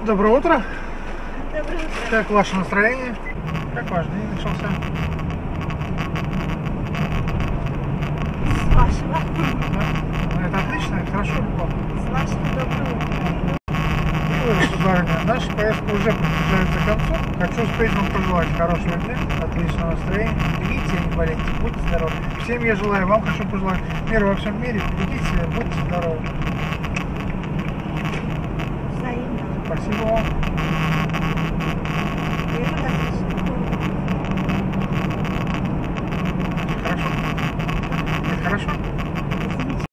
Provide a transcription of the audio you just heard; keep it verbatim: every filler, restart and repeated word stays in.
Доброе утро. Доброе утро. Как ваше настроение? Как ваш день начался? С вашего. Да? Ну, это отлично, это хорошо или плохо? С вашего доброго утра. Милая сударыня, наша поездка уже приближается к концу. Хочу успеть вам пожелать хорошего дня, отличного настроения. Берегите и не болейте, будьте здоровы. Всем я желаю, вам хочу пожелать мира во всем мире. Берегите себя, будьте здоровы. Взаимно. Спасибо вам.